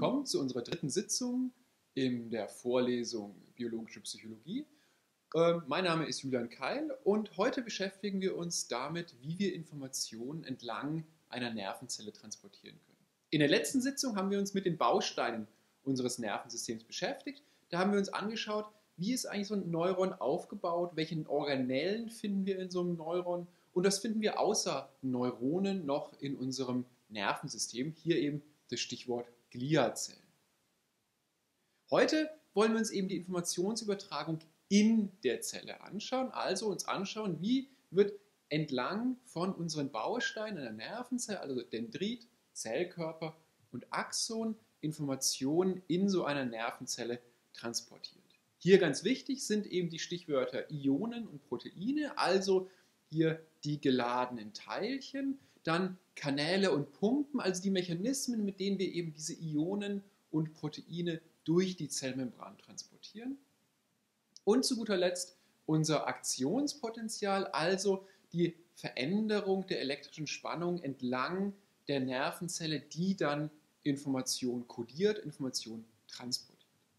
willkommen zu unserer dritten Sitzung in der Vorlesung Biologische Psychologie. Mein Name ist Julian Keil und heute beschäftigen wir uns damit, wie wir Informationen entlang einer Nervenzelle transportieren können. In der letzten Sitzung haben wir uns mit den Bausteinen unseres Nervensystems beschäftigt. Da haben wir uns angeschaut, wie ist eigentlich so ein Neuron aufgebaut, welche Organellen finden wir in so einem Neuron und das finden wir außer Neuronen noch in unserem Nervensystem. Hier eben das Stichwort Gliazellen. Heute wollen wir uns eben die Informationsübertragung in der Zelle anschauen, also uns anschauen, wie wird entlang von unseren Bausteinen einer Nervenzelle, also Dendrit, Zellkörper und Axon, Informationen in so einer Nervenzelle transportiert. Hier ganz wichtig sind eben die Stichwörter Ionen und Proteine, also hier die geladenen Teilchen, dann Kanäle und Pumpen, also die Mechanismen, mit denen wir eben diese Ionen und Proteine durch die Zellmembran transportieren. Und zu guter Letzt unser Aktionspotenzial, also die Veränderung der elektrischen Spannung entlang der Nervenzelle, die dann Information kodiert, Information transportiert.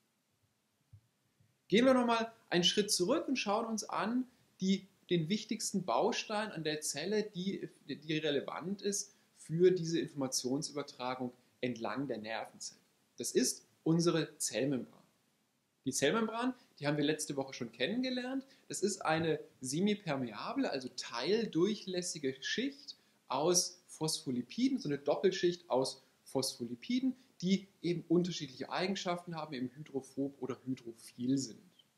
Gehen wir nochmal einen Schritt zurück und schauen uns an den wichtigsten Baustein an der Zelle, die relevant ist für diese Informationsübertragung entlang der Nervenzelle. Das ist unsere Zellmembran. Die Zellmembran, die haben wir letzte Woche schon kennengelernt. Das ist eine semipermeable, also teildurchlässige Schicht aus Phospholipiden, so eine Doppelschicht aus Phospholipiden, die eben unterschiedliche Eigenschaften haben, eben hydrophob oder hydrophil sind.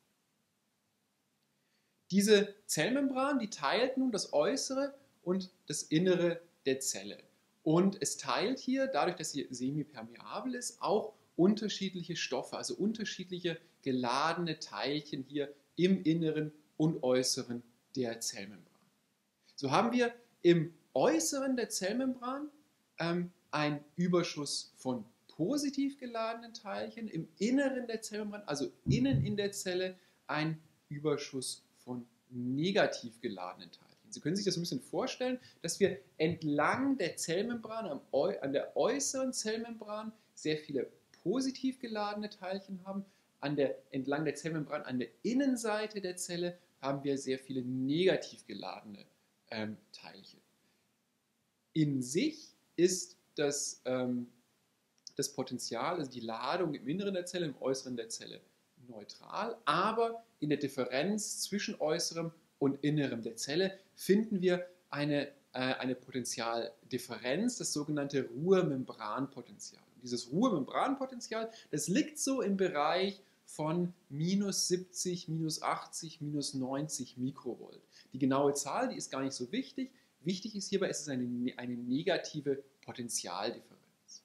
Diese Zellmembran, die teilt nun das Äußere und das Innere der Zelle. Und es teilt hier, dadurch, dass sie semipermeabel ist, auch unterschiedliche Stoffe, also unterschiedliche geladene Teilchen hier im Inneren und Äußeren der Zellmembran. So haben wir im Äußeren der Zellmembran einen Überschuss von positiv geladenen Teilchen, im Inneren der Zellmembran, also innen in der Zelle, ein Überschuss von negativ geladenen Teilchen. Sie können sich das ein bisschen vorstellen, dass wir entlang der Zellmembran, an der äußeren Zellmembran, sehr viele positiv geladene Teilchen haben. Entlang der Zellmembran an der Innenseite der Zelle haben wir sehr viele negativ geladene Teilchen. In sich ist das Potential, also die Ladung im Inneren der Zelle, im Äußeren der Zelle neutral, aber in der Differenz zwischen Äußerem und Innerem der Zelle finden wir eine Potentialdifferenz, das sogenannte Ruhemembranpotential. Dieses Ruhemembranpotential, das liegt so im Bereich von minus 70, minus 80, minus 90 Mikrovolt. Die genaue Zahl, die ist gar nicht so wichtig. Wichtig ist hierbei, es ist eine negative Potentialdifferenz.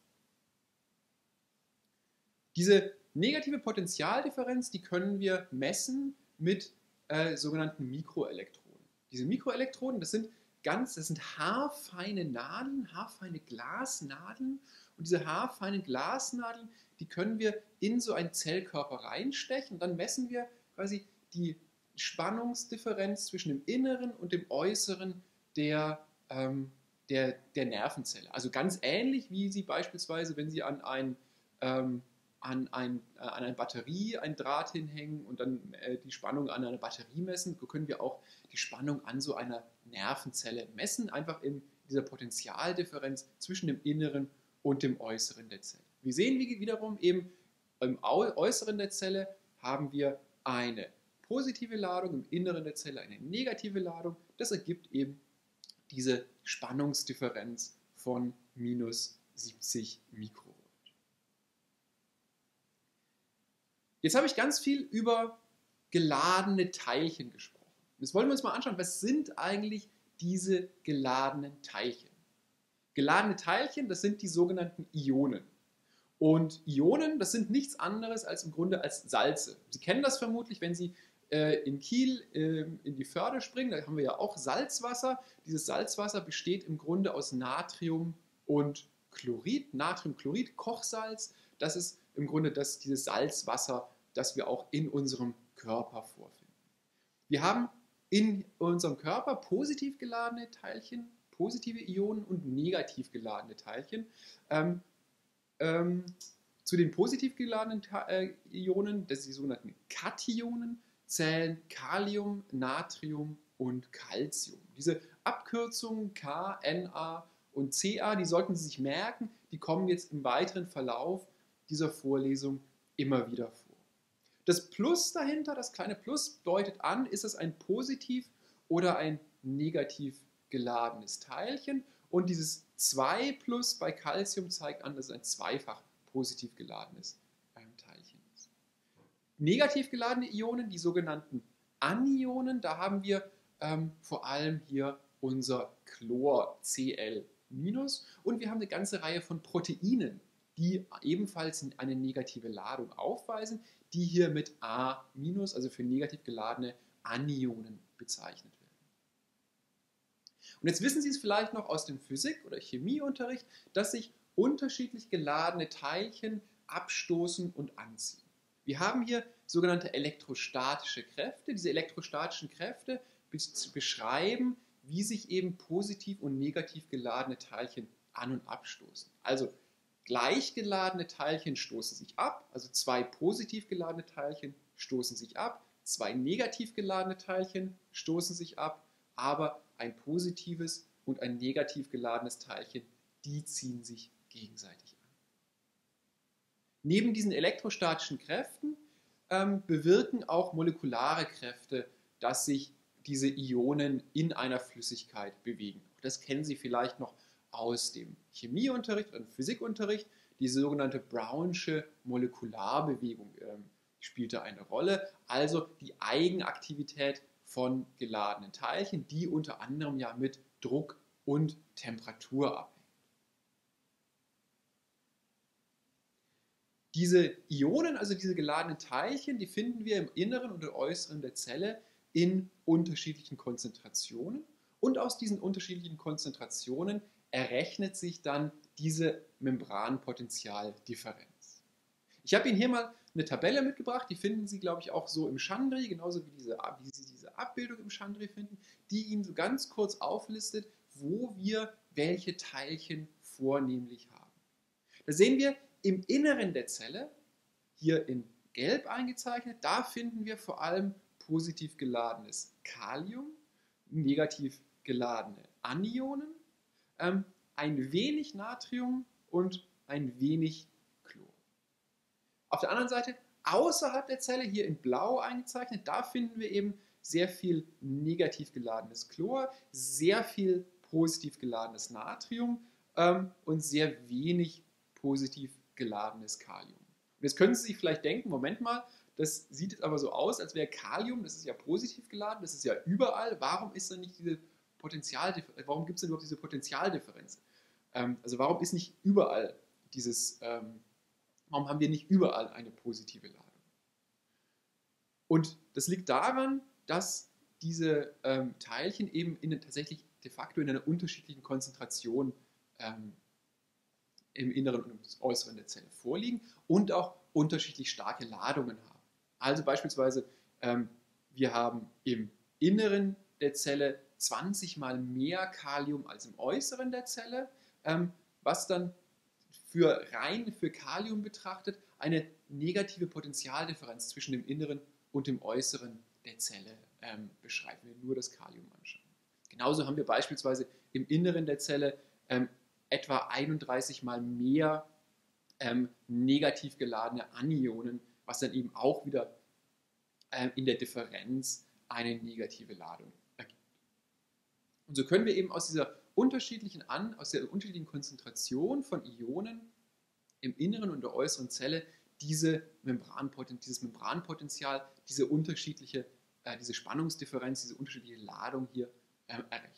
Diese negative Potentialdifferenz, die können wir messen mit sogenannten Mikroelektroden. Diese Mikroelektroden, das sind haarfeine Nadeln, haarfeine Glasnadeln. Und diese haarfeinen Glasnadeln, die können wir in so einen Zellkörper reinstechen. Und dann messen wir quasi die Spannungsdifferenz zwischen dem Inneren und dem Äußeren der Nervenzelle. Also ganz ähnlich wie Sie beispielsweise, wenn Sie an eine Batterie ein Draht hinhängen und dann die Spannung an einer Batterie messen, so können wir auch die Spannung an so einer Nervenzelle messen, einfach in dieser Potentialdifferenz zwischen dem Inneren und dem Äußeren der Zelle. Wir sehen wiederum eben im Äußeren der Zelle haben wir eine positive Ladung, im Inneren der Zelle eine negative Ladung. Das ergibt eben diese Spannungsdifferenz von minus 70 Mikrovolt. Jetzt habe ich ganz viel über geladene Teilchen gesprochen. Jetzt wollen wir uns mal anschauen, was sind eigentlich diese geladenen Teilchen? Geladene Teilchen, das sind die sogenannten Ionen. Und Ionen, das sind nichts anderes als im Grunde als Salze. Sie kennen das vermutlich, wenn Sie in Kiel in die Förde springen, da haben wir ja auch Salzwasser. Dieses Salzwasser besteht im Grunde aus Natrium und Chlorid, Natriumchlorid, Kochsalz. Das ist im Grunde dieses Salzwasser, das wir auch in unserem Körper vorfinden. Wir haben in unserem Körper positiv geladene Teilchen, positive Ionen und negativ geladene Teilchen. Zu den positiv geladenen Ionen, das sind die sogenannten Kationen, zählen Kalium, Natrium und Calcium. Diese Abkürzungen K, Na und Ca, die sollten Sie sich merken, die kommen jetzt im weiteren Verlauf dieser Vorlesung immer wieder vor. Das Plus dahinter, das kleine Plus, deutet an, ist es ein positiv oder ein negativ geladenes Teilchen. Und dieses 2 Plus bei Calcium zeigt an, dass es ein zweifach positiv geladenes Teilchen ist. Negativ geladene Ionen, die sogenannten Anionen, da haben wir vor allem hier unser Chlor Cl-. Und wir haben eine ganze Reihe von Proteinen, die ebenfalls eine negative Ladung aufweisen, die hier mit A-, also für negativ geladene Anionen bezeichnet werden. Und jetzt wissen Sie es vielleicht noch aus dem Physik- oder Chemieunterricht, dass sich unterschiedlich geladene Teilchen abstoßen und anziehen. Wir haben hier sogenannte elektrostatische Kräfte. Diese elektrostatischen Kräfte beschreiben, wie sich eben positiv und negativ geladene Teilchen an- und abstoßen. Also gleich geladene Teilchen stoßen sich ab, also zwei positiv geladene Teilchen stoßen sich ab, zwei negativ geladene Teilchen stoßen sich ab, aber ein positives und ein negativ geladenes Teilchen, die ziehen sich gegenseitig an. Neben diesen elektrostatischen Kräften bewirken auch molekulare Kräfte, dass sich diese Ionen in einer Flüssigkeit bewegen. Das kennen Sie vielleicht noch aus dem Chemieunterricht und Physikunterricht. Die sogenannte Brownsche Molekularbewegung spielte eine Rolle, also die Eigenaktivität von geladenen Teilchen, die unter anderem ja mit Druck und Temperatur abhängt. Diese Ionen, also diese geladenen Teilchen, die finden wir im Inneren und im Äußeren der Zelle in unterschiedlichen Konzentrationen. Und aus diesen unterschiedlichen Konzentrationen errechnet sich dann diese Membranpotentialdifferenz. Ich habe Ihnen hier mal eine Tabelle mitgebracht, die finden Sie, glaube ich, auch so im Chandri, genauso wie Sie diese Abbildung im Chandri finden, die Ihnen so ganz kurz auflistet, wo wir welche Teilchen vornehmlich haben. Da sehen wir im Inneren der Zelle, hier in Gelb eingezeichnet, da finden wir vor allem positiv geladenes Kalium, negativ geladene Anionen, ein wenig Natrium und ein wenig Chlor. Auf der anderen Seite, außerhalb der Zelle, hier in Blau eingezeichnet, da finden wir eben sehr viel negativ geladenes Chlor, sehr viel positiv geladenes Natrium und sehr wenig positiv geladenes Kalium. Und jetzt können Sie sich vielleicht denken, Moment mal, das sieht jetzt aber so aus, als wäre Kalium, das ist ja positiv geladen, das ist ja überall. Warum ist denn nicht diese warum gibt es denn überhaupt diese Potentialdifferenz? Also warum ist nicht überall warum haben wir nicht überall eine positive Ladung? Und das liegt daran, dass diese Teilchen eben tatsächlich de facto in einer unterschiedlichen Konzentration im Inneren und im Äußeren der Zelle vorliegen und auch unterschiedlich starke Ladungen haben. Also beispielsweise, wir haben im Inneren der Zelle 20 mal mehr Kalium als im Äußeren der Zelle, was dann rein für Kalium betrachtet eine negative Potentialdifferenz zwischen dem Inneren und dem Äußeren der Zelle beschreibt, wenn wir nur das Kalium anschauen. Genauso haben wir beispielsweise im Inneren der Zelle etwa 31 mal mehr negativ geladene Anionen, was dann eben auch wieder in der Differenz eine negative Ladung ergibt. Und so können wir eben aus der unterschiedlichen Konzentration von Ionen im Inneren und der äußeren Zelle dieses Membranpotential, diese Spannungsdifferenz, diese unterschiedliche Ladung hier errechnen.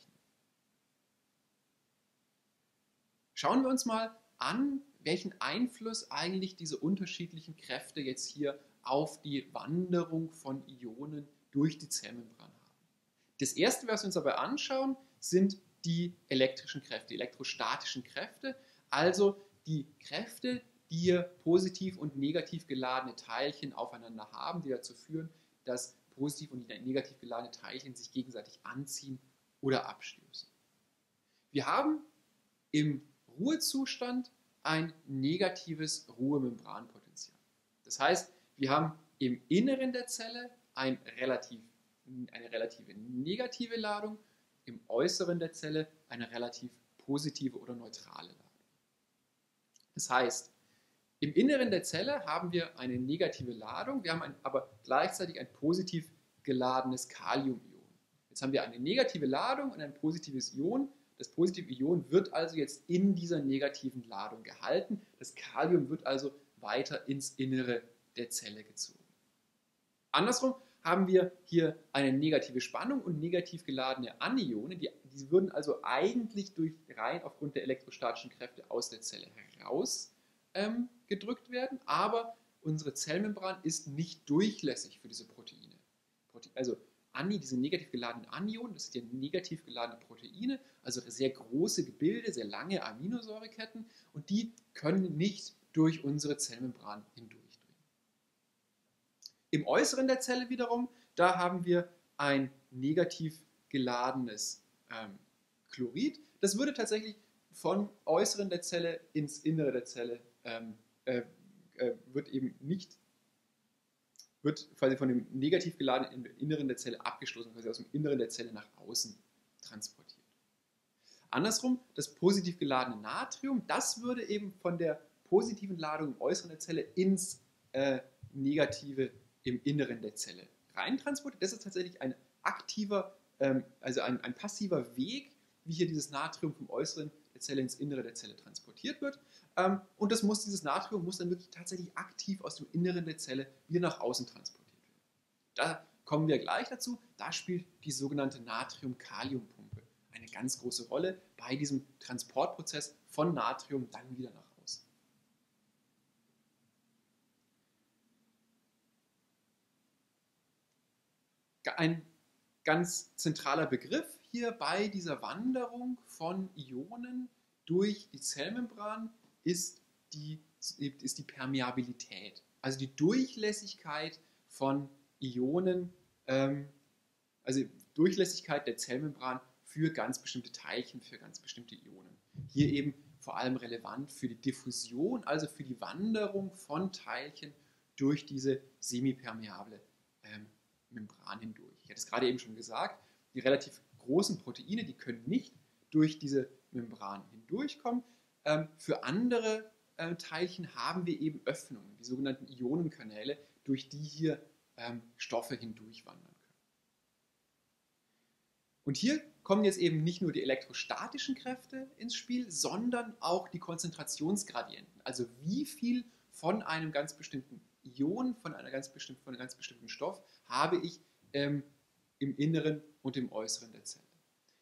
Schauen wir uns mal an, welchen Einfluss eigentlich diese unterschiedlichen Kräfte jetzt hier auf die Wanderung von Ionen durch die Zellmembran haben. Das erste, was wir uns dabei anschauen, sind die elektrischen Kräfte, die elektrostatischen Kräfte, also die Kräfte, die hier positiv und negativ geladene Teilchen aufeinander haben, die dazu führen, dass positiv und negativ geladene Teilchen sich gegenseitig anziehen oder abstößen. Wir haben im Ruhezustand ein negatives Ruhemembranpotential. Das heißt, wir haben im Inneren der Zelle eine relative negative Ladung, im Äußeren der Zelle eine relativ positive oder neutrale Ladung. Das heißt, im Inneren der Zelle haben wir eine negative Ladung, wir haben aber gleichzeitig ein positiv geladenes Kaliumion. Jetzt haben wir eine negative Ladung und ein positives Ion. Das positive Ion wird also jetzt in dieser negativen Ladung gehalten. Das Kalium wird also weiter ins Innere der Zelle gezogen. Andersrum haben wir hier eine negative Spannung und negativ geladene Anionen. Die würden also eigentlich rein aufgrund der elektrostatischen Kräfte aus der Zelle heraus gedrückt werden, aber unsere Zellmembran ist nicht durchlässig für diese Proteine. Also diese negativ geladenen Anionen, das sind ja negativ geladene Proteine, also sehr große Gebilde, sehr lange Aminosäureketten, und die können nicht durch unsere Zellmembran hindurchdringen. Im Äußeren der Zelle wiederum, da haben wir ein negativ geladenes Chlorid. Das würde tatsächlich von Äußeren der Zelle ins Innere der Zelle wird quasi von dem negativ geladenen Inneren der Zelle abgestoßen, quasi aus dem Inneren der Zelle nach außen transportiert. Andersrum, das positiv geladene Natrium, das würde eben von der positiven Ladung im Äußeren der Zelle ins Negative im Inneren der Zelle reintransportiert. Das ist tatsächlich ein aktiver, also ein passiver Weg, wie hier dieses Natrium vom Äußeren der Zelle ins Innere der Zelle transportiert wird. Und dieses Natrium muss dann wirklich tatsächlich aktiv aus dem Inneren der Zelle wieder nach außen transportiert werden. Da kommen wir gleich dazu. Da spielt die sogenannte Natrium-Kalium-Pumpe eine ganz große Rolle bei diesem Transportprozess von Natrium dann wieder nach außen. Ein ganz zentraler Begriff hier bei dieser Wanderung von Ionen durch die Zellmembran ist die Permeabilität, also die Durchlässigkeit von Ionen, also Durchlässigkeit der Zellmembran für ganz bestimmte Teilchen, für ganz bestimmte Ionen. Hier eben vor allem relevant für die Diffusion, also für die Wanderung von Teilchen durch diese semipermeable Membran hindurch. Ich hatte es gerade eben schon gesagt, die relativ großen Proteine, die können nicht durch diese Membran hindurchkommen. Für andere Teilchen haben wir eben Öffnungen, die sogenannten Ionenkanäle, durch die hier Stoffe hindurchwandern können. Und hier kommen jetzt eben nicht nur die elektrostatischen Kräfte ins Spiel, sondern auch die Konzentrationsgradienten. Also wie viel von einem ganz bestimmten Ion, von einem ganz bestimmten Stoff habe ich im Inneren und im Äußeren der Zelle.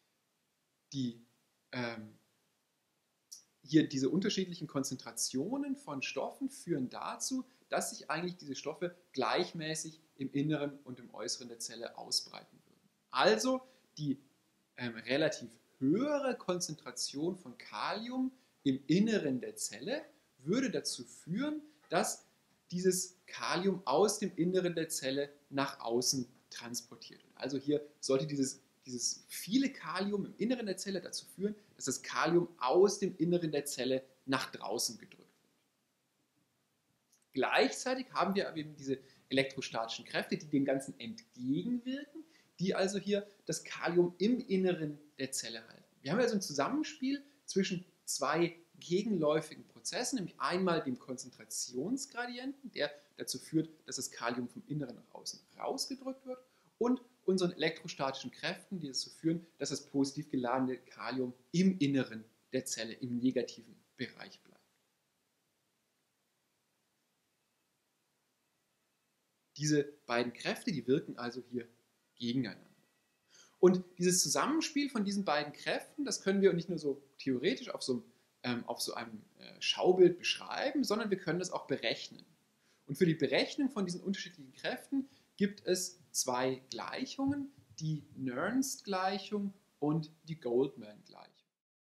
Hier diese unterschiedlichen Konzentrationen von Stoffen führen dazu, dass sich eigentlich diese Stoffe gleichmäßig im Inneren und im Äußeren der Zelle ausbreiten würden. Also die relativ höhere Konzentration von Kalium im Inneren der Zelle würde dazu führen, dass dieses Kalium aus dem Inneren der Zelle nach außen transportiert wird. Also hier sollte dieses viele Kalium im Inneren der Zelle dazu führen, dass das Kalium aus dem Inneren der Zelle nach draußen gedrückt wird. Gleichzeitig haben wir aber eben diese elektrostatischen Kräfte, die dem Ganzen entgegenwirken, die also hier das Kalium im Inneren der Zelle halten. Wir haben also ein Zusammenspiel zwischen zwei gegenläufigen Prozessen, nämlich einmal dem Konzentrationsgradienten, der dazu führt, dass das Kalium vom Inneren nach außen rausgedrückt wird, und unseren elektrostatischen Kräften, die dazu führen, dass das positiv geladene Kalium im Inneren der Zelle, im negativen Bereich bleibt. Diese beiden Kräfte, die wirken also hier gegeneinander. Und dieses Zusammenspiel von diesen beiden Kräften, das können wir nicht nur so theoretisch auf so einem Schaubild beschreiben, sondern wir können das auch berechnen. Und für die Berechnung von diesen unterschiedlichen Kräften gibt es zwei Gleichungen, die Nernst-Gleichung und die Goldman-Gleichung.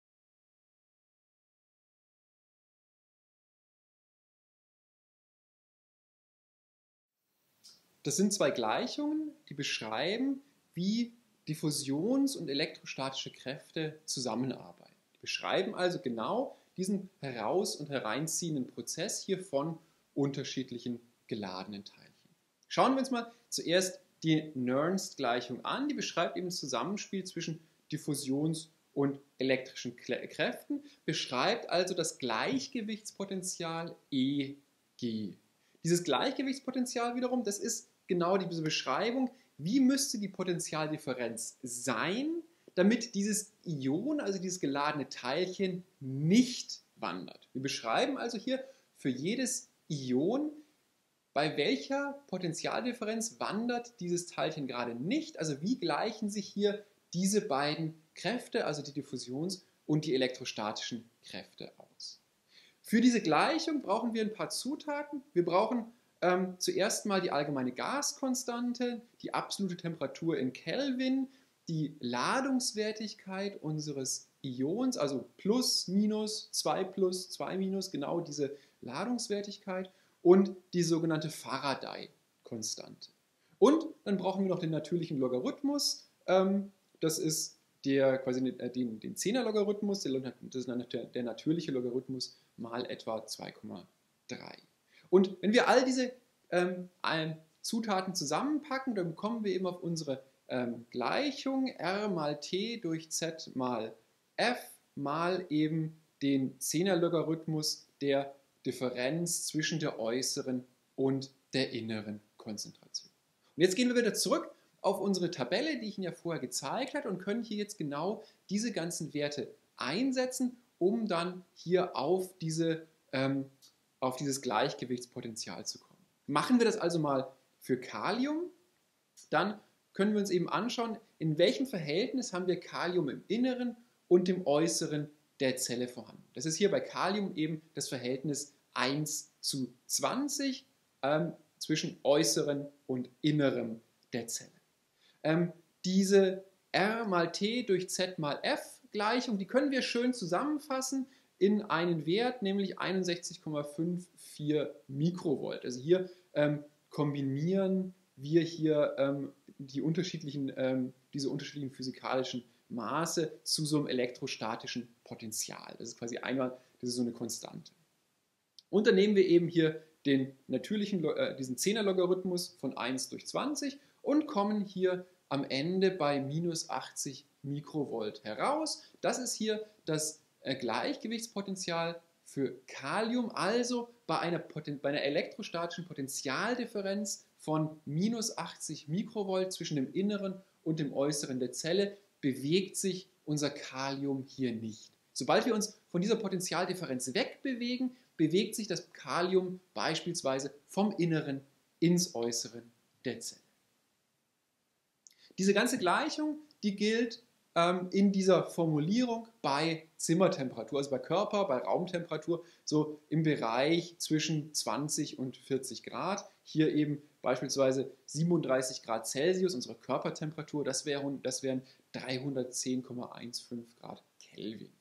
Das sind zwei Gleichungen, die beschreiben, wie Diffusions- und elektrostatische Kräfte zusammenarbeiten. Beschreiben also genau diesen heraus- und hereinziehenden Prozess hier von unterschiedlichen geladenen Teilchen. Schauen wir uns mal zuerst die Nernst-Gleichung an. Die beschreibt eben das Zusammenspiel zwischen Diffusions- und elektrischen Kräften, beschreibt also das Gleichgewichtspotential EG. Dieses Gleichgewichtspotential wiederum, das ist genau diese Beschreibung, wie müsste die Potentialdifferenz sein, damit dieses Ion, also dieses geladene Teilchen, nicht wandert. Wir beschreiben also hier für jedes Ion, bei welcher Potentialdifferenz wandert dieses Teilchen gerade nicht, also wie gleichen sich hier diese beiden Kräfte, also die Diffusions- und die elektrostatischen Kräfte aus. Für diese Gleichung brauchen wir ein paar Zutaten. Wir brauchen zuerst mal die allgemeine Gaskonstante, die absolute Temperatur in Kelvin, die Ladungswertigkeit unseres Ions, also plus, minus, 2 plus, 2 minus, genau diese Ladungswertigkeit und die sogenannte Faraday-Konstante. Und dann brauchen wir noch den natürlichen Logarithmus. Das ist quasi den 10er-Logarithmus, das ist der natürliche Logarithmus mal etwa 2,3. Und wenn wir all diese Zutaten zusammenpacken, dann kommen wir eben auf unsere Gleichung R mal T durch Z mal F mal eben den 10er-Logarithmus der Differenz zwischen der äußeren und der inneren Konzentration. Und jetzt gehen wir wieder zurück auf unsere Tabelle, die ich Ihnen ja vorher gezeigt habe, und können hier jetzt genau diese ganzen Werte einsetzen, um dann hier auf dieses Gleichgewichtspotential zu kommen. Machen wir das also mal für Kalium, dann können wir uns eben anschauen, in welchem Verhältnis haben wir Kalium im Inneren und im Äußeren der Zelle vorhanden. Das ist hier bei Kalium eben das Verhältnis 1:20 zwischen äußerem und innerem der Zelle. Diese R mal T durch Z mal F Gleichung, die können wir schön zusammenfassen in einen Wert, nämlich 61,54 Mikrovolt. Also hier kombinieren wir hier diese unterschiedlichen physikalischen Maße zu so einem elektrostatischen Potential. Das ist quasi einmal, das ist so eine Konstante. Und dann nehmen wir eben hier diesen 10er-Logarithmus von 1 durch 20 und kommen hier am Ende bei minus 80 Mikrovolt heraus. Das ist hier das Gleichgewichtspotential für Kalium, also bei einer elektrostatischen Potentialdifferenz von minus 80 Mikrovolt zwischen dem Inneren und dem Äußeren der Zelle bewegt sich unser Kalium hier nicht. Sobald wir uns von dieser Potentialdifferenz wegbewegen, bewegt sich das Kalium beispielsweise vom Inneren ins Äußere der Zelle. Diese ganze Gleichung, die gilt in dieser Formulierung bei Zimmertemperatur, also bei bei Raumtemperatur, so im Bereich zwischen 20 und 40 Grad. Hier eben beispielsweise 37 Grad Celsius, unsere Körpertemperatur, das wären 310,15 Grad Kelvin.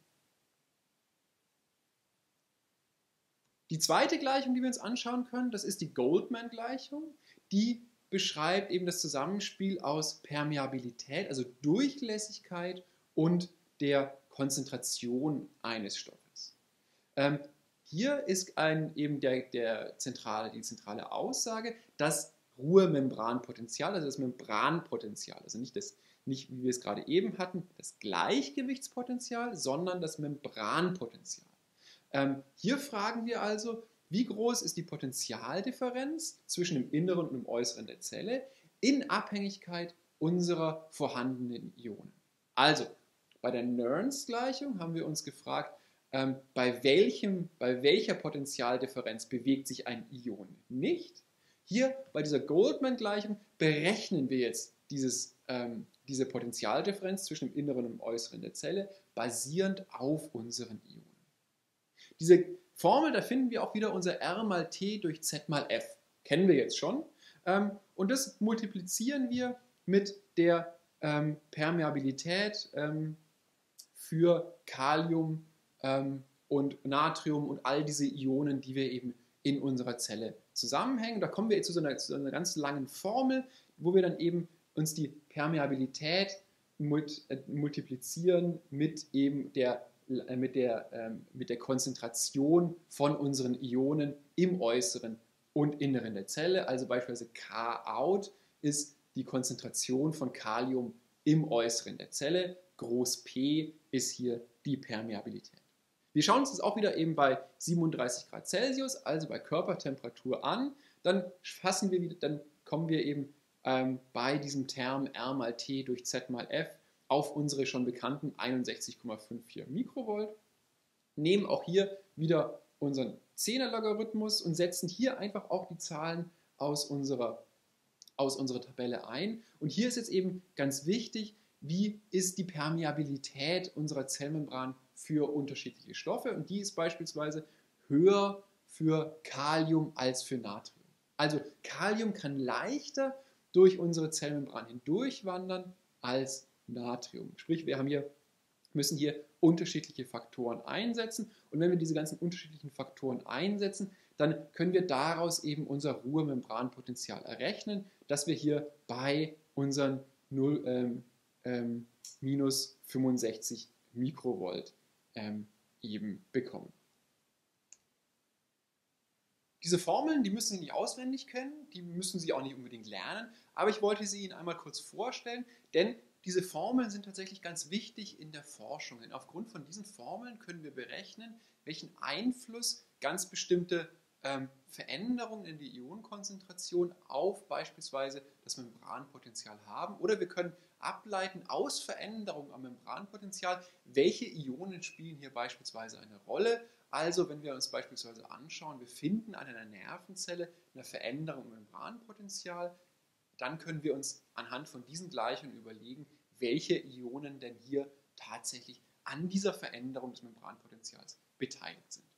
Die zweite Gleichung, die wir uns anschauen können, das ist die Goldman-Gleichung. Die beschreibt eben das Zusammenspiel aus Permeabilität, also Durchlässigkeit und der Konzentration eines Stoffes. Hier ist eben die zentrale Aussage, das Ruhemembranpotential, also das Membranpotential, also nicht, wie wir es gerade eben hatten, das Gleichgewichtspotential, sondern das Membranpotential. Hier fragen wir also, wie groß ist die Potentialdifferenz zwischen dem Inneren und dem Äußeren der Zelle in Abhängigkeit unserer vorhandenen Ionen? Also, bei der Nernst-Gleichung haben wir uns gefragt, bei welcher Potentialdifferenz bewegt sich ein Ion nicht. Hier bei dieser Goldman-Gleichung berechnen wir jetzt diese Potentialdifferenz zwischen dem Inneren und dem Äußeren der Zelle basierend auf unseren Ionen. Diese Formel, da finden wir auch wieder unser R mal T durch Z mal F. Kennen wir jetzt schon. Und das multiplizieren wir mit der Permeabilität für Kalium und Natrium und all diese Ionen, die wir eben in unserer Zelle zusammenhängen. Da kommen wir jetzt zu einer ganz langen Formel, wo wir dann eben uns die Permeabilität multiplizieren mit eben der mit der Konzentration von unseren Ionen im Äußeren und Inneren der Zelle. Also beispielsweise K-out ist die Konzentration von Kalium im Äußeren der Zelle. Groß P ist hier die Permeabilität. Wir schauen uns das auch wieder eben bei 37 Grad Celsius, also bei Körpertemperatur an. Dann kommen wir eben bei diesem Term R mal T durch Z mal F auf unsere schon bekannten 61,54 Mikrovolt. Nehmen auch hier wieder unseren 10er-Logarithmus und setzen hier einfach auch die Zahlen aus unserer Tabelle ein. Und hier ist jetzt eben ganz wichtig, wie ist die Permeabilität unserer Zellmembran für unterschiedliche Stoffe. Und die ist beispielsweise höher für Kalium als für Natrium. Also Kalium kann leichter durch unsere Zellmembran hindurchwandern als Natrium. Sprich, müssen hier unterschiedliche Faktoren einsetzen. Und wenn wir diese ganzen unterschiedlichen Faktoren einsetzen, dann können wir daraus eben unser Ruhemembranpotenzial errechnen, das wir hier bei unseren minus 65 Mikrovolt eben bekommen. Diese Formeln, die müssen Sie nicht auswendig können, die müssen Sie auch nicht unbedingt lernen, aber ich wollte sie Ihnen einmal kurz vorstellen, denn diese Formeln sind tatsächlich ganz wichtig in der Forschung. Denn aufgrund von diesen Formeln können wir berechnen, welchen Einfluss ganz bestimmte Veränderungen in die Ionenkonzentration auf beispielsweise das Membranpotenzial haben. Oder wir können ableiten aus Veränderungen am Membranpotenzial, welche Ionen spielen hier beispielsweise eine Rolle. Also wenn wir uns beispielsweise anschauen, wir finden an einer Nervenzelle eine Veränderung im Membranpotenzial, dann können wir uns anhand von diesen Gleichungen überlegen, welche Ionen denn hier tatsächlich an dieser Veränderung des Membranpotenzials beteiligt sind.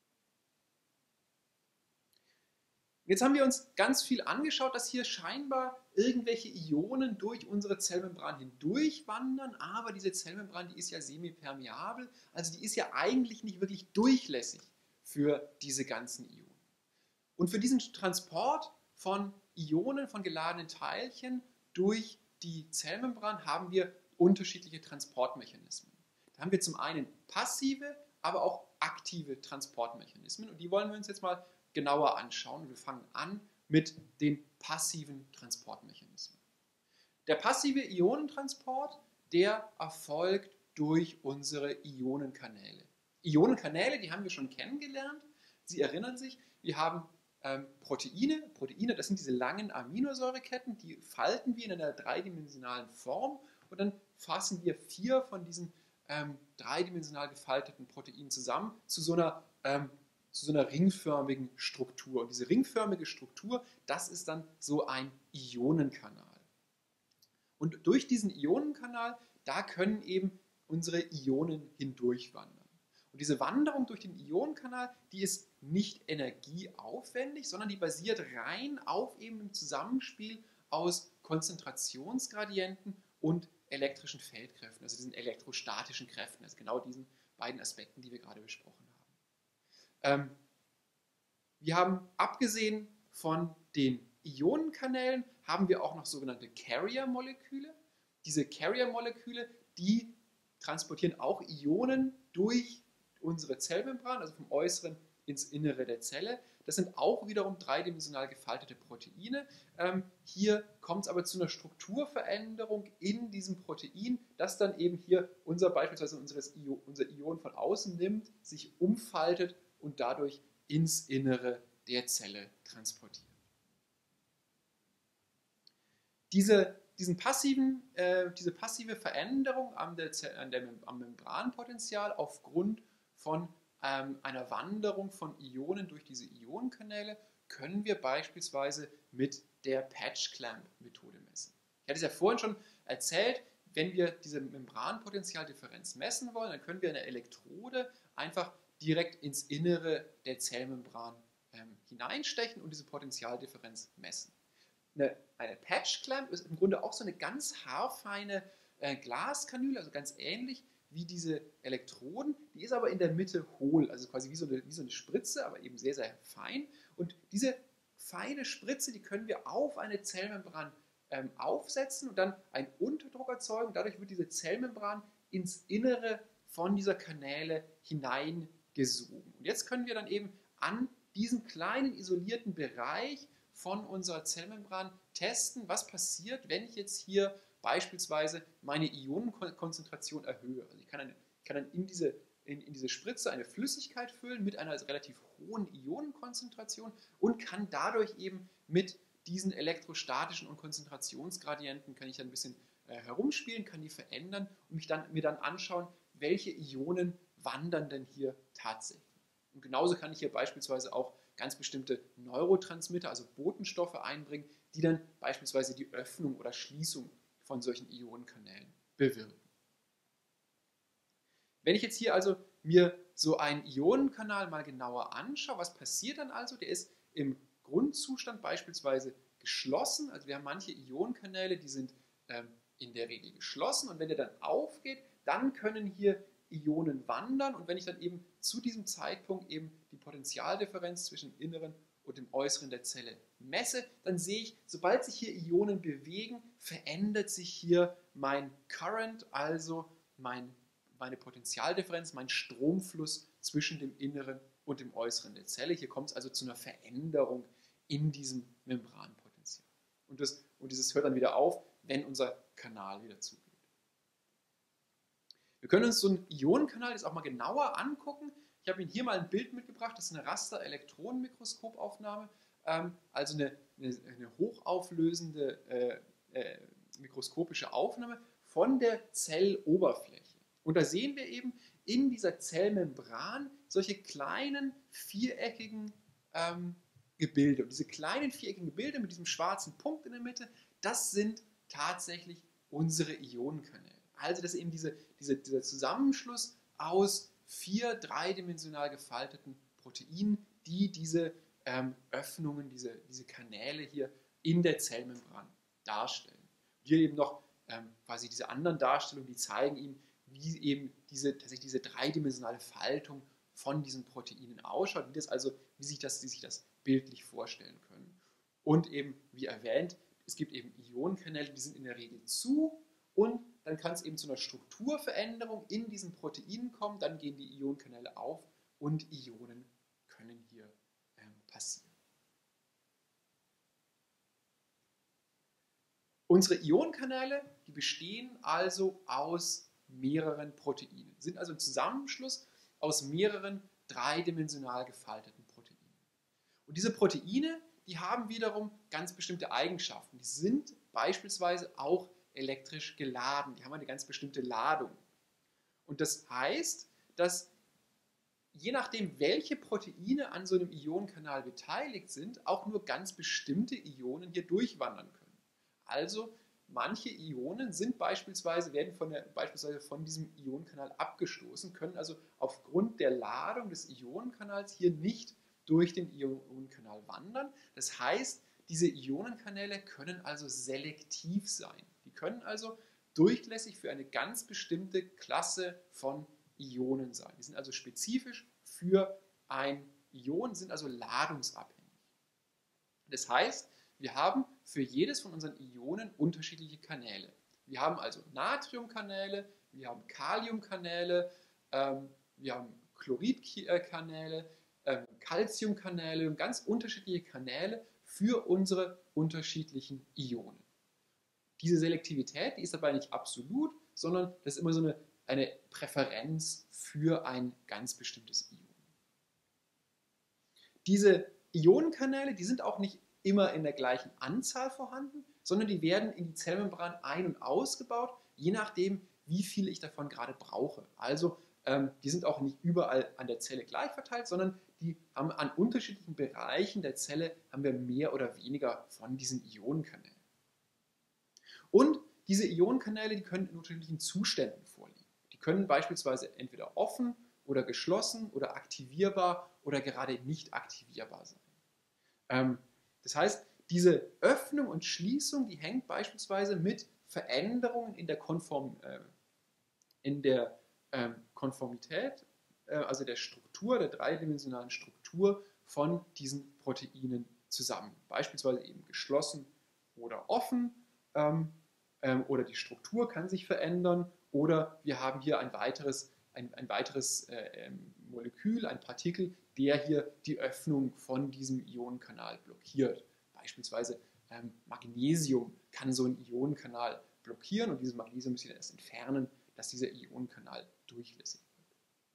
Jetzt haben wir uns ganz viel angeschaut, dass hier scheinbar irgendwelche Ionen durch unsere Zellmembran hindurchwandern, aber diese Zellmembran, die ist ja semipermeabel, also die ist ja eigentlich nicht wirklich durchlässig für diese ganzen Ionen. Und für diesen Transport von Ionen, von geladenen Teilchen durch die Zellmembran haben wir unterschiedliche Transportmechanismen. Da haben wir zum einen passive, aber auch aktive Transportmechanismen und die wollen wir uns jetzt mal genauer anschauen. Wir fangen an mit den passiven Transportmechanismen. Der passive Ionentransport, der erfolgt durch unsere Ionenkanäle. Ionenkanäle, die haben wir schon kennengelernt. Sie erinnern sich, wir haben Proteine, das sind diese langen Aminosäureketten, die falten wir in einer dreidimensionalen Form und dann fassen wir 4 von diesen dreidimensional gefalteten Proteinen zusammen zu so einer ringförmigen Struktur. Und diese ringförmige Struktur, das ist dann so ein Ionenkanal. Und durch diesen Ionenkanal, da können eben unsere Ionen hindurchwandern. Und diese Wanderung durch den Ionenkanal, die ist nicht energieaufwendig, sondern die basiert rein auf eben dem Zusammenspiel aus Konzentrationsgradienten und elektrischen Feldkräften, also diesen elektrostatischen Kräften, also genau diesen beiden Aspekten, die wir gerade besprochen haben. Wir haben, abgesehen von den Ionenkanälen, haben wir auch noch sogenannte Carrier-Moleküle. Diese Carrier-Moleküle, die transportieren auch Ionen durch unsere Zellmembran, also vom Äußeren ins Innere der Zelle. Das sind auch wiederum dreidimensional gefaltete Proteine. Hier kommt es aber zu einer Strukturveränderung in diesem Protein, das dann eben hier beispielsweise unser Ion von außen nimmt, sich umfaltet und dadurch ins Innere der Zelle transportiert. Diese passive Veränderung am Membranpotenzial aufgrund von einer Wanderung von Ionen durch diese Ionenkanäle können wir beispielsweise mit der Patch-Clamp-Methode messen. Ich hatte es ja vorhin schon erzählt, wenn wir diese Membranpotentialdifferenz messen wollen, dann können wir eine Elektrode einfach direkt ins Innere der Zellmembran hineinstechen und diese Potentialdifferenz messen. Eine Patch-Clamp ist im Grunde auch so eine ganz haarfeine Glaskanüle, also ganz ähnlich wie diese Elektroden, die ist aber in der Mitte hohl, also quasi wie so eine Spritze, aber eben sehr, sehr fein. Und diese feine Spritze, die können wir auf eine Zellmembran aufsetzen und dann einen Unterdruck erzeugen. Dadurch wird diese Zellmembran ins Innere von dieser Kanäle hineingesogen. Und jetzt können wir dann eben an diesen kleinen isolierten Bereich von unserer Zellmembran testen, was passiert, wenn ich jetzt hier beispielsweise meine Ionenkonzentration erhöhe. Also ich kann dann in diese Spritze eine Flüssigkeit füllen mit einer relativ hohen Ionenkonzentration und kann dadurch eben mit diesen elektrostatischen und Konzentrationsgradienten kann ich dann ein bisschen herumspielen, kann die verändern und mir dann anschauen, welche Ionen wandern denn hier tatsächlich. Und genauso kann ich hier beispielsweise auch ganz bestimmte Neurotransmitter, also Botenstoffe einbringen, die dann beispielsweise die Öffnung oder Schließung von solchen Ionenkanälen bewirken. Wenn ich jetzt hier also mir so einen Ionenkanal mal genauer anschaue, was passiert dann also? Der ist im Grundzustand beispielsweise geschlossen. Also wir haben manche Ionenkanäle, die sind in der Regel geschlossen und wenn der dann aufgeht, dann können hier Ionen wandern und wenn ich dann eben zu diesem Zeitpunkt eben die Potentialdifferenz zwischen dem Inneren und dem Äußeren der Zelle messe, dann sehe ich, sobald sich hier Ionen bewegen, verändert sich hier mein Current, also meine Potentialdifferenz, mein Stromfluss zwischen dem Inneren und dem Äußeren der Zelle. Hier kommt es also zu einer Veränderung in diesem Membranpotenzial. Und dieses hört dann wieder auf, wenn unser Kanal wieder zugeht. Wir können uns so einen Ionenkanal jetzt auch mal genauer angucken. Ich habe Ihnen hier mal ein Bild mitgebracht, das ist eine Raster-Elektronenmikroskopaufnahme, also eine hochauflösende mikroskopische Aufnahme von der Zelloberfläche. Und da sehen wir eben in dieser Zellmembran solche kleinen viereckigen Gebilde. Und diese kleinen viereckigen Gebilde mit diesem schwarzen Punkt in der Mitte, das sind tatsächlich unsere Ionenkanäle. Also das ist eben dieser Zusammenschluss aus 4 dreidimensional gefalteten Proteinen, die diese Öffnungen, diese Kanäle hier in der Zellmembran darstellen. Hier eben noch quasi diese anderen Darstellungen, die zeigen Ihnen, wie eben tatsächlich diese dreidimensionale Faltung von diesen Proteinen ausschaut, wie sich das bildlich vorstellen können. Und eben, wie erwähnt, es gibt eben Ionenkanäle, die sind in der Regel zu und dann kann es eben zu einer Strukturveränderung in diesen Proteinen kommen, dann gehen die Ionenkanäle auf und Ionen können hier passieren. Unsere Ionenkanäle, die bestehen also aus mehreren Proteinen, sind also ein Zusammenschluss aus mehreren dreidimensional gefalteten Proteinen. Und diese Proteine, die haben wiederum ganz bestimmte Eigenschaften. Die sind beispielsweise auch elektrisch geladen. Die haben eine ganz bestimmte Ladung. Und das heißt, dass je nachdem, welche Proteine an so einem Ionenkanal beteiligt sind, auch nur ganz bestimmte Ionen hier durchwandern können. Also manche Ionen werden beispielsweise von diesem Ionenkanal abgestoßen, können also aufgrund der Ladung des Ionenkanals hier nicht durch den Ionenkanal wandern. Das heißt, diese Ionenkanäle können also selektiv sein. Die können also durchlässig für eine ganz bestimmte Klasse von Ionen sein. Die sind also spezifisch für ein Ion, sind also ladungsabhängig. Das heißt, wir haben für jedes von unseren Ionen unterschiedliche Kanäle. Wir haben also Natriumkanäle, wir haben Kaliumkanäle, wir haben Chloridkanäle, Calciumkanäle und ganz unterschiedliche Kanäle für unsere unterschiedlichen Ionen. Diese Selektivität, die ist dabei nicht absolut, sondern das ist immer so eine Präferenz für ein ganz bestimmtes Ion. Diese Ionenkanäle, die sind auch nicht immer in der gleichen Anzahl vorhanden, sondern die werden in die Zellmembran ein- und ausgebaut, je nachdem, wie viel ich davon gerade brauche. Also die sind auch nicht überall an der Zelle gleich verteilt, sondern die haben an unterschiedlichen Bereichen der Zelle haben wir mehr oder weniger von diesen Ionenkanälen. Und diese Ionenkanäle, die können in unterschiedlichen Zuständen vorliegen. Die können beispielsweise entweder offen oder geschlossen oder aktivierbar oder gerade nicht aktivierbar sein. Das heißt, diese Öffnung und Schließung, die hängt beispielsweise mit Veränderungen in der Konformität, also der Struktur, der dreidimensionalen Struktur von diesen Proteinen zusammen. Beispielsweise eben geschlossen oder offen, oder die Struktur kann sich verändern, oder wir haben hier ein weiteres ein weiteres Molekül, ein Partikel, der hier die Öffnung von diesem Ionenkanal blockiert. Beispielsweise Magnesium kann so einen Ionenkanal blockieren und dieses Magnesium müssen wir erst entfernen, dass dieser Ionenkanal durchlässig wird.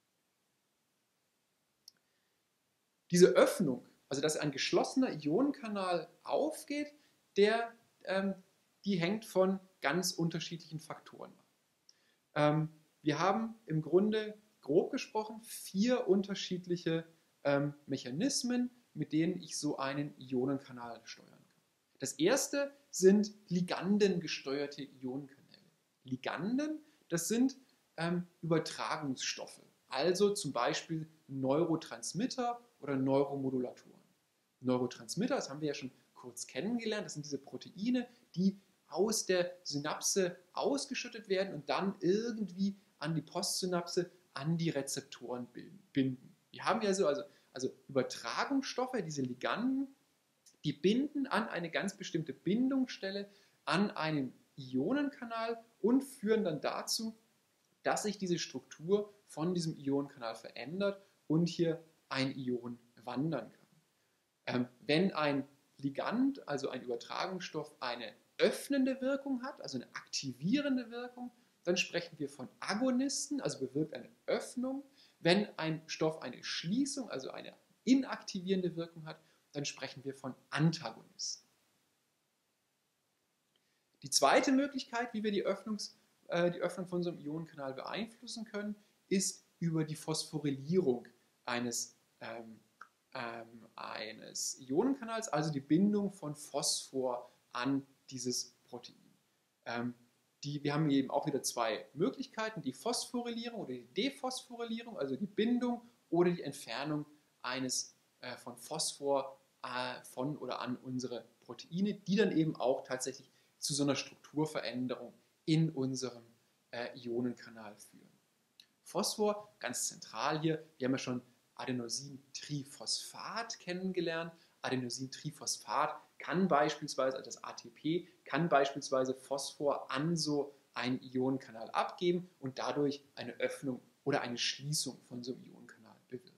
Diese Öffnung, also dass ein geschlossener Ionenkanal aufgeht, die hängt von ganz unterschiedlichen Faktoren ab. Wir haben im Grunde, grob gesprochen, 4 unterschiedliche Mechanismen, mit denen ich so einen Ionenkanal steuern kann. Das erste sind ligandengesteuerte Ionenkanäle. Liganden, das sind Übertragungsstoffe, also zum Beispiel Neurotransmitter oder Neuromodulatoren. Neurotransmitter, das haben wir ja schon kurz kennengelernt, das sind diese Proteine, die aus der Synapse ausgeschüttet werden und dann irgendwie an die Postsynapse, an die Rezeptoren binden. Wir haben ja also Übertragungsstoffe, diese Liganden, die binden an eine ganz bestimmte Bindungsstelle an einen Ionenkanal und führen dann dazu, dass sich diese Struktur von diesem Ionenkanal verändert und hier ein Ion wandern kann. Wenn ein Ligand, also ein Übertragungsstoff, eine öffnende Wirkung hat, also eine aktivierende Wirkung, dann sprechen wir von Agonisten, also bewirkt eine Öffnung. Wenn ein Stoff eine Schließung, also eine inaktivierende Wirkung hat, dann sprechen wir von Antagonisten. Die zweite Möglichkeit, wie wir die Öffnung von so einem Ionenkanal beeinflussen können, ist über die Phosphorylierung eines Ionenkanals, also die Bindung von Phosphor an dieses Protein. Wir haben eben auch wieder 2 Möglichkeiten, die Phosphorylierung oder die Dephosphorylierung, also die Bindung oder die Entfernung von Phosphor von oder an unsere Proteine, die dann eben auch tatsächlich zu so einer Strukturveränderung in unserem Ionenkanal führen. Phosphor, ganz zentral hier, wir haben ja schon Adenosintriphosphat kennengelernt. Adenosintriphosphat kann beispielsweise, also das ATP, kann beispielsweise Phosphor an so einen Ionenkanal abgeben und dadurch eine Öffnung oder eine Schließung von so einem Ionenkanal bewirken.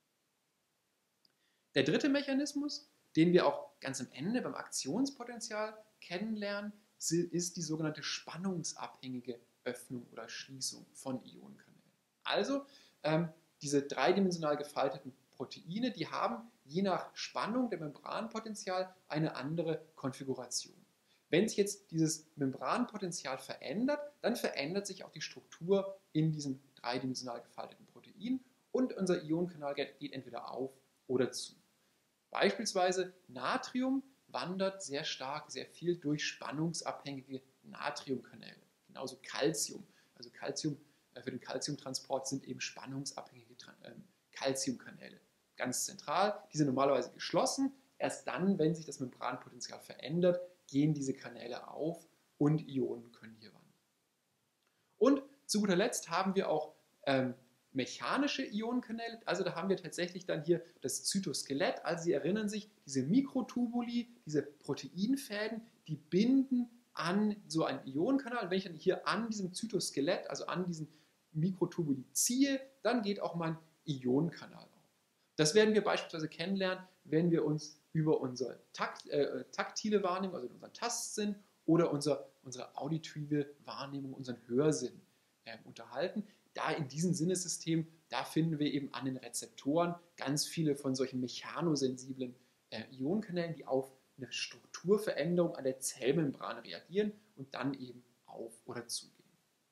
Der dritte Mechanismus, den wir auch ganz am Ende beim Aktionspotential kennenlernen, ist die sogenannte spannungsabhängige Öffnung oder Schließung von Ionenkanälen. Also diese dreidimensional gefalteten Proteine, die haben je nach Spannung der Membranpotential eine andere Konfiguration. Wenn sich jetzt dieses Membranpotential verändert, dann verändert sich auch die Struktur in diesem dreidimensional gefalteten Protein und unser Ionenkanal geht entweder auf oder zu. Beispielsweise Natrium wandert sehr stark, sehr viel durch spannungsabhängige Natriumkanäle. Genauso Calcium. Also für den Calciumtransport sind eben spannungsabhängige Calciumkanäle ganz zentral. Die sind normalerweise geschlossen. Erst dann, wenn sich das Membranpotential verändert, gehen diese Kanäle auf und Ionen können hier wandern. Und zu guter Letzt haben wir auch mechanische Ionenkanäle, also da haben wir tatsächlich dann hier das Zytoskelett, also Sie erinnern sich, diese Mikrotubuli, diese Proteinfäden, die binden an so einen Ionenkanal. Und wenn ich dann hier an diesem Zytoskelett, also an diesen Mikrotubuli ziehe, dann geht auch mein Ionenkanal auf. Das werden wir beispielsweise kennenlernen, wenn wir uns über unsere taktile Wahrnehmung, also unseren Tastsinn oder unsere auditive Wahrnehmung, unseren Hörsinn unterhalten. Da in diesem Sinnesystem, da finden wir eben an den Rezeptoren ganz viele von solchen mechanosensiblen Ionenkanälen, die auf eine Strukturveränderung an der Zellmembran reagieren und dann eben auf oder zugehen.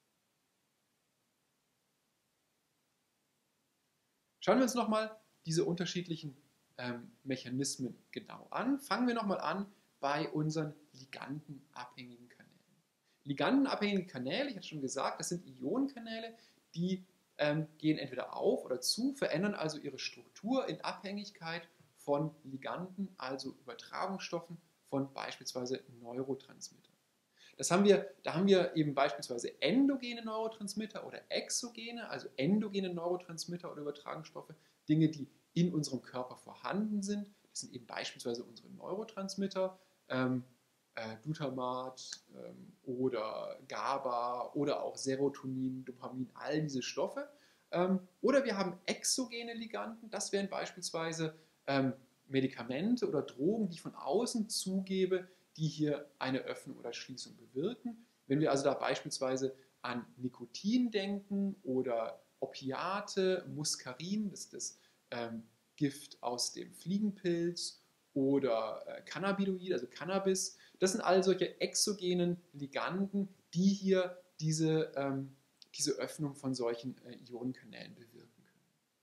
Schauen wir uns nochmal diese unterschiedlichen Mechanismen genau an. Fangen wir nochmal an bei unseren ligandenabhängigen Kanälen. Ligandenabhängige Kanäle, ich hatte schon gesagt, das sind Ionenkanäle, die gehen entweder auf oder zu, verändern also ihre Struktur in Abhängigkeit von Liganden, also Übertragungsstoffen von beispielsweise Neurotransmittern. Da haben wir eben beispielsweise endogene Neurotransmitter oder exogene, also endogene Neurotransmitter oder Übertragungsstoffe, Dinge, die in unserem Körper vorhanden sind. Das sind eben beispielsweise unsere Neurotransmitter, Glutamat oder GABA oder auch Serotonin, Dopamin, all diese Stoffe. Oder wir haben exogene Liganden, das wären beispielsweise Medikamente oder Drogen, die ich von außen zugebe, die hier eine Öffnung oder Schließung bewirken. Wenn wir also da beispielsweise an Nikotin denken oder Opiate, Muskarin, das ist das Gift aus dem Fliegenpilz, oder Cannabinoid, also Cannabis, das sind all solche exogenen Liganden, die hier diese Öffnung von solchen Ionenkanälen bewirken können.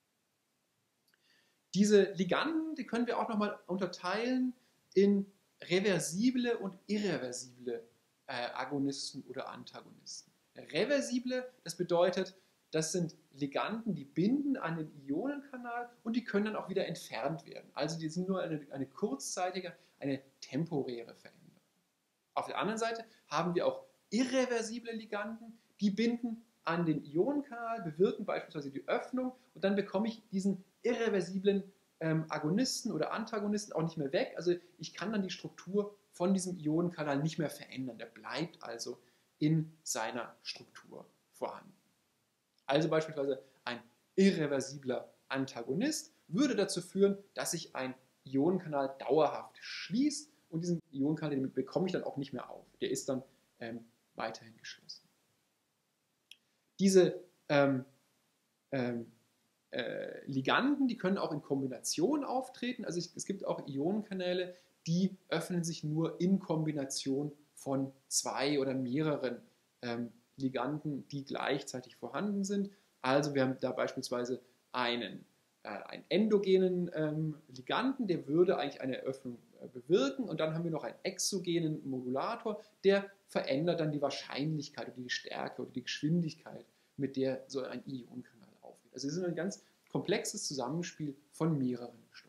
Diese Liganden, die können wir auch nochmal unterteilen in reversible und irreversible Agonisten oder Antagonisten. Reversible, das bedeutet, das sind Liganden, die binden an den Ionenkanal und die können dann auch wieder entfernt werden. Also die sind nur eine kurzzeitige, eine temporäre Veränderung. Auf der anderen Seite haben wir auch irreversible Liganden, die binden an den Ionenkanal, bewirken beispielsweise die Öffnung und dann bekomme ich diesen irreversiblen Agonisten oder Antagonisten auch nicht mehr weg. Also ich kann dann die Struktur von diesem Ionenkanal nicht mehr verändern. Der bleibt also in seiner Struktur vorhanden. Also beispielsweise ein irreversibler Antagonist würde dazu führen, dass sich ein Ionenkanal dauerhaft schließt und diesen Ionenkanal, den bekomme ich dann auch nicht mehr auf. Der ist dann weiterhin geschlossen. Diese Liganden, die können auch in Kombination auftreten. Also es gibt auch Ionenkanäle, die öffnen sich nur in Kombination von zwei oder mehreren Liganden, die gleichzeitig vorhanden sind. Also wir haben da beispielsweise einen endogenen Liganden, der würde eigentlich eine Öffnung bewirken und dann haben wir noch einen exogenen Modulator, der verändert dann die Wahrscheinlichkeit oder die Stärke oder die Geschwindigkeit, mit der so ein Ionenkanal aufgeht. Also es ist ein ganz komplexes Zusammenspiel von mehreren Stoffen.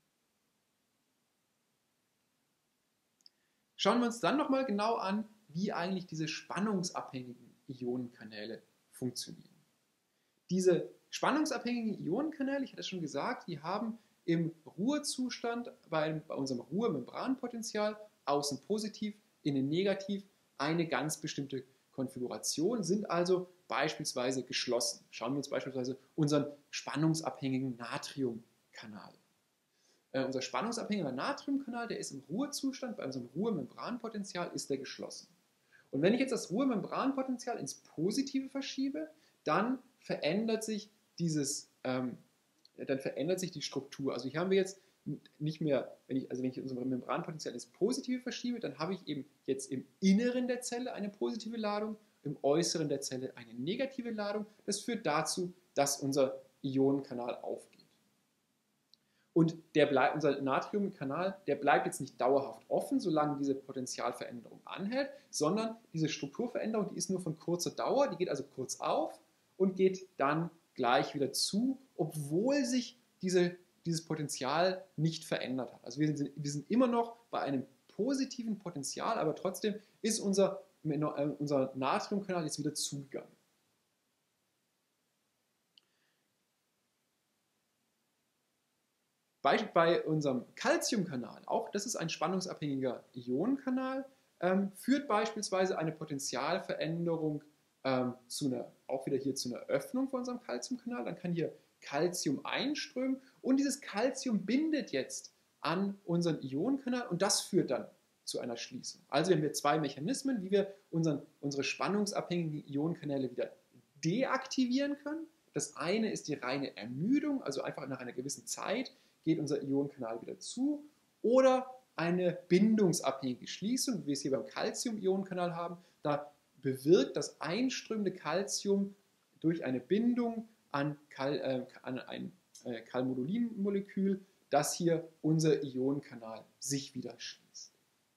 Schauen wir uns dann nochmal genau an, wie eigentlich diese spannungsabhängigen Ionenkanäle funktionieren. Diese spannungsabhängigen Ionenkanäle, ich hatte es schon gesagt, die haben im Ruhezustand bei unserem Ruhemembranpotential außen positiv, innen negativ eine ganz bestimmte Konfiguration, sind also beispielsweise geschlossen. Schauen wir uns beispielsweise unseren spannungsabhängigen Natriumkanal. Unser spannungsabhängiger Natriumkanal, der ist im Ruhezustand, bei unserem Ruhemembranpotential ist der geschlossen. Und wenn ich jetzt das Ruhemembranpotential ins Positive verschiebe, dann verändert sich die Struktur. Also hier haben wir jetzt nicht mehr, wenn ich unser Membranpotential ins Positive verschiebe, dann habe ich eben jetzt im Inneren der Zelle eine positive Ladung, im Äußeren der Zelle eine negative Ladung. Das führt dazu, dass unser Ionenkanal aufgeht. Und unser Natriumkanal, der bleibt jetzt nicht dauerhaft offen, solange diese Potentialveränderung anhält, sondern diese Strukturveränderung, die ist nur von kurzer Dauer, die geht also kurz auf und geht dann gleich wieder zu, obwohl sich dieses Potenzial nicht verändert hat. Also wir sind immer noch bei einem positiven Potenzial, aber trotzdem ist unser Natriumkanal jetzt wieder zugegangen. Bei unserem Calciumkanal, auch das ist ein spannungsabhängiger Ionenkanal, führt beispielsweise eine Potentialveränderung auch wieder hier zu einer Öffnung von unserem Calciumkanal. Dann kann hier Calcium einströmen und dieses Calcium bindet jetzt an unseren Ionenkanal und das führt dann zu einer Schließung. Also haben wir zwei Mechanismen, wie wir unsere spannungsabhängigen Ionenkanäle wieder deaktivieren können. Das eine ist die reine Ermüdung, also einfach nach einer gewissen Zeit geht unser Ionenkanal wieder zu, oder eine bindungsabhängige Schließung, wie wir es hier beim Calcium-Ionenkanal haben. Da bewirkt das einströmende Calcium durch eine Bindung an ein Calmodulin-Molekül, dass hier unser Ionenkanal sich wieder schließt.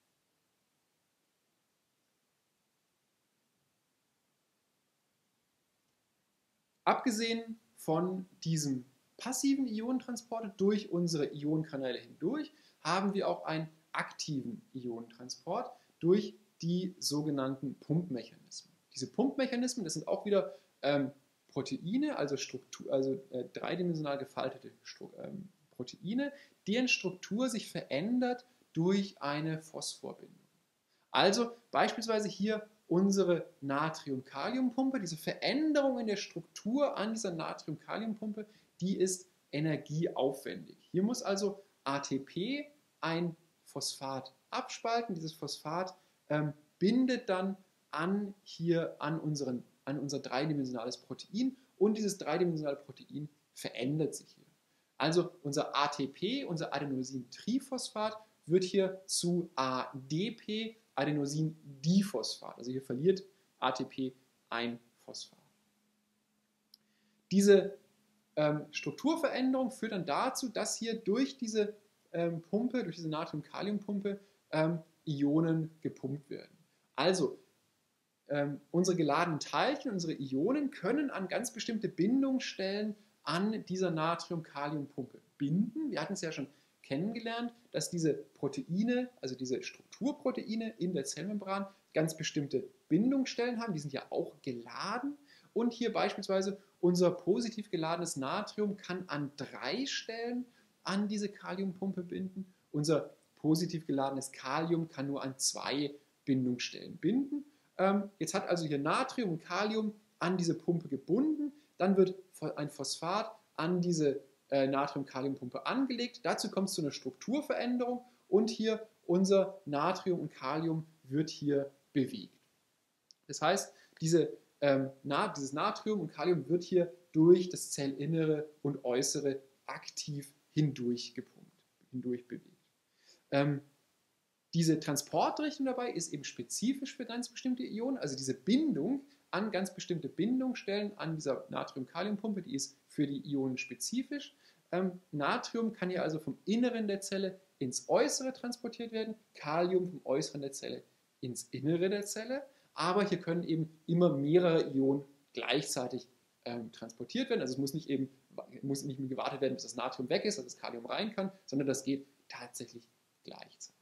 Abgesehen von diesem passiven Ionentransporter durch unsere Ionenkanäle hindurch, haben wir auch einen aktiven Ionentransport durch die sogenannten Pumpmechanismen. Diese Pumpmechanismen, das sind auch wieder Proteine, also dreidimensional gefaltete Proteine, deren Struktur sich verändert durch eine Phosphorbindung. Also beispielsweise hier unsere Natrium-Kalium-Pumpe. Diese Veränderung in der Struktur an dieser Natrium-Kalium-Pumpe, die ist energieaufwendig. Hier muss also ATP ein Phosphat abspalten. Dieses Phosphat bindet dann an unser dreidimensionales Protein und dieses dreidimensionale Protein verändert sich hier. Also unser ATP, unser Adenosintriphosphat, wird hier zu ADP, Adenosindiphosphat. Also hier verliert ATP ein Phosphat. Diese Strukturveränderung führt dann dazu, dass hier durch diese Pumpe, durch diese Natrium-Kalium-Pumpe Ionen gepumpt werden. Also unsere geladenen Teilchen, unsere Ionen können an ganz bestimmte Bindungsstellen an dieser Natrium-Kalium-Pumpe binden. Wir hatten es ja schon kennengelernt, dass diese Proteine, also diese Strukturproteine in der Zellmembran, ganz bestimmte Bindungsstellen haben. Die sind ja auch geladen. Und hier beispielsweise unser positiv geladenes Natrium kann an 3 Stellen an diese Kaliumpumpe binden. Unser positiv geladenes Kalium kann nur an 2 Bindungsstellen binden. Jetzt hat also hier Natrium und Kalium an diese Pumpe gebunden. Dann wird ein Phosphat an diese Natrium-Kalium-Pumpe angelegt. Dazu kommt es zu einer Strukturveränderung und hier unser Natrium und Kalium wird hier bewegt. Das heißt, dieses Natrium und Kalium wird hier durch das Zellinnere und Äußere aktiv hindurch bewegt. Diese Transportrichtung dabei ist eben spezifisch für ganz bestimmte Ionen, also diese Bindung an ganz bestimmte Bindungsstellen an dieser Natrium-Kalium-Pumpe, die ist für die Ionen spezifisch. Natrium kann hier also vom Inneren der Zelle ins Äußere transportiert werden, Kalium vom Äußeren der Zelle ins Innere der Zelle, aber hier können eben immer mehrere Ionen gleichzeitig transportiert werden. Also es muss nicht mehr gewartet werden, bis das Natrium weg ist, dass das Kalium rein kann, sondern das geht tatsächlich gleichzeitig.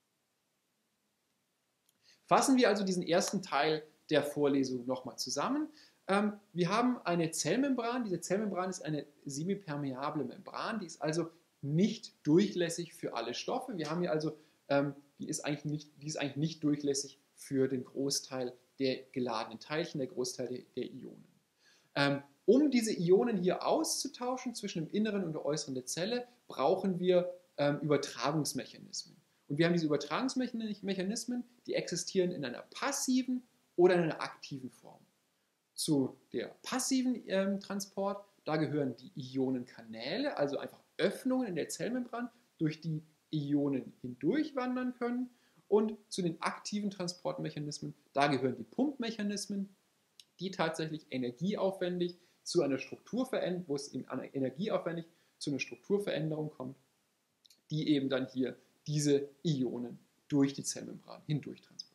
Fassen wir also diesen ersten Teil der Vorlesung nochmal zusammen. Wir haben eine Zellmembran. Diese Zellmembran ist eine semipermeable Membran, die ist also nicht durchlässig für alle Stoffe. Wir haben hier also, die ist eigentlich nicht durchlässig für den Großteil der geladenen Teilchen, der Großteil der Ionen. Um diese Ionen hier auszutauschen zwischen dem Inneren und der Äußeren der Zelle, brauchen wir Übertragungsmechanismen. Und wir haben diese Übertragungsmechanismen, die existieren in einer passiven oder in einer aktiven Form. Zu der passiven Transport, da gehören die Ionenkanäle, also einfach Öffnungen in der Zellmembran, durch die Ionen hindurchwandern können. Und zu den aktiven Transportmechanismen, da gehören die Pumpmechanismen, die tatsächlich energieaufwendig zu einer Strukturveränderung, wo es eben energieaufwendig zu einer Strukturveränderung kommt, die eben dann hier diese Ionen durch die Zellmembran hindurch transportieren.